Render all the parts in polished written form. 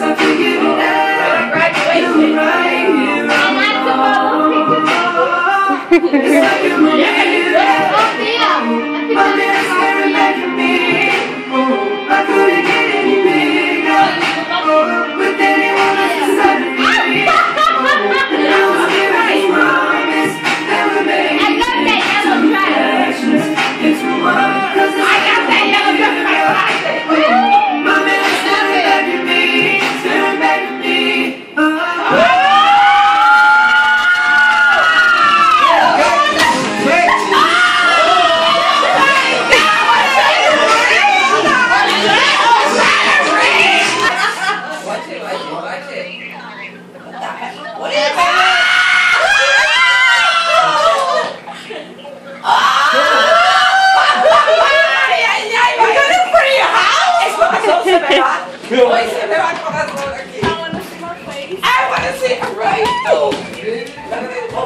Hoy se me va a coger todo aquí. I want to see my face. I want to see it right too.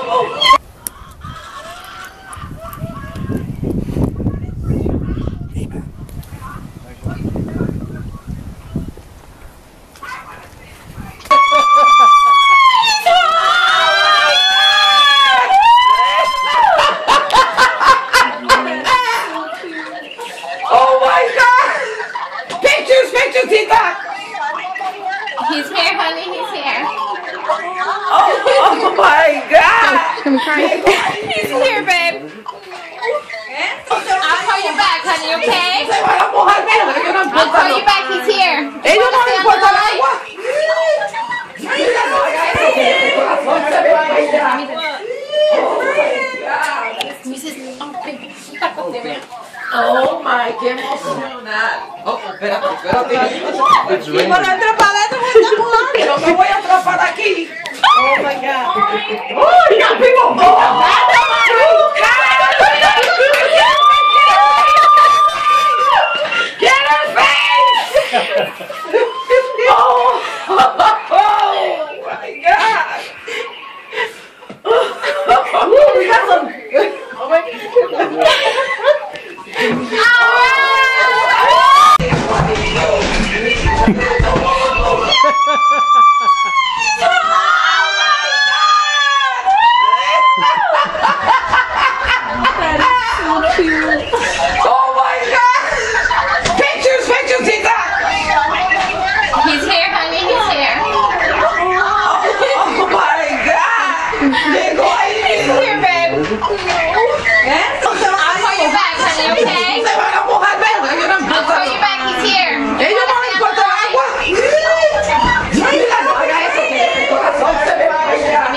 He's here, honey, he's here. Oh my God! I'm crying. He's here, babe. I'll call you back, honey, okay? I'll call you back, he's here. Ellos no le importa el agua. Oh my, qué emocional. Oh, espérate. Y para atrapar adentro, no me voy a atrapar aquí. Oh my God. Oh, yeah, people. Oh, get her face. Oh my God. Oh, we got some. Oh my God. Oh my God! Pictures, Tita! He's here, honey, he's here. Oh my God! Llegó ahí. He's here, babe. I'll call you back, honey, okay? Se van a mojar, ven. I'll call you back, he's here. Ellos no les importa el agua. Mira, no haga eso, que el corazón se me va a dañar.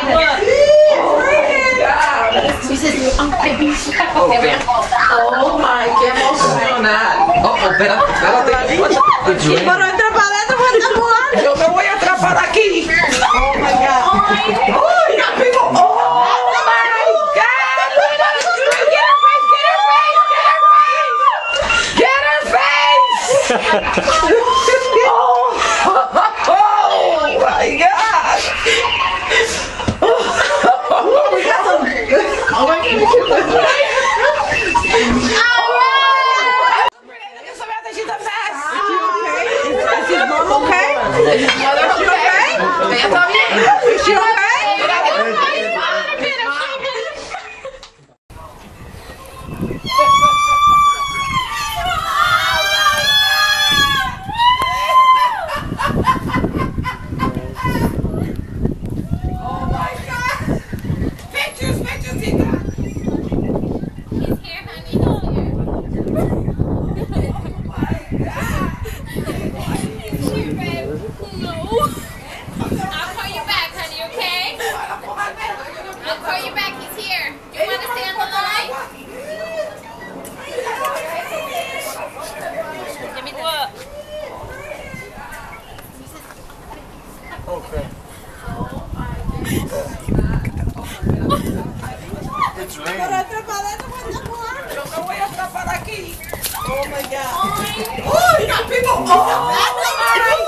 Oh my, qué emocional. Oh, espérate. Y para entrar para adentro, yo me voy a atrapar aquí. Oh my God. Oh, yeah, people. Oh my God. Get her face. Oh my God. Oh, we got some. Oh my God. Is his mom okay? Is his mother okay? Is she okay? Oh my God! Pictures, Tita! He's here, honey, he's here. Oh my God! He's here, babe. No. I'll call you back, honey, okay? I'll call you back, he's here. You want to stay on the line? Give me the... Okay. It's raining. Yo me voy a atrapar aquí. Oh my God. Oh, you got people. Oh,